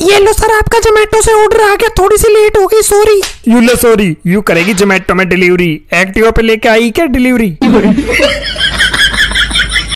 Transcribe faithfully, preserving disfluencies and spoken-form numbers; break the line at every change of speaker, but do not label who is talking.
ये लो सर, आपका जोमेटो से ऑर्डर आ गया, थोड़ी सी लेट हो गई, सॉरी।
यू लो सॉरी, यू करेगी जोमेटो में डिलीवरी, एक्टिवा पे लेके आई क्या डिलीवरी?